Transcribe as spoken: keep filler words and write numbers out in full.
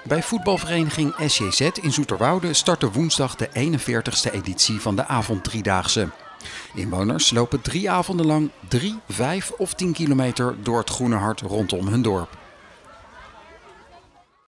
Bij voetbalvereniging S J Z in Zoeterwoude startte woensdag de eenenveertigste editie van de avonddriedaagse. Inwoners lopen drie avonden lang drie, vijf of tien kilometer door het groene hart rondom hun dorp.